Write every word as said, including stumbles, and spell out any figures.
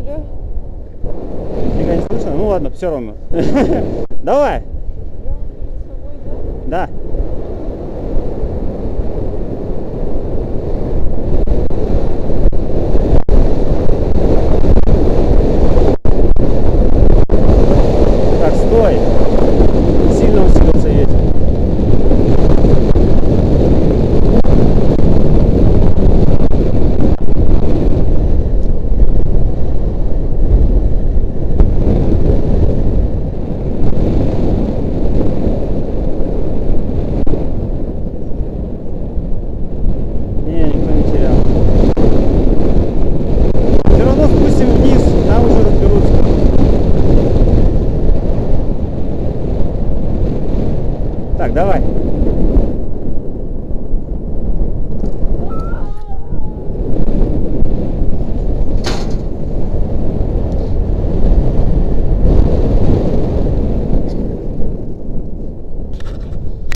Ага. Нифига не слышно? Ну ладно, все равно. Давай. Да. Так, стой. Сильно усилился ветер. Так, давай.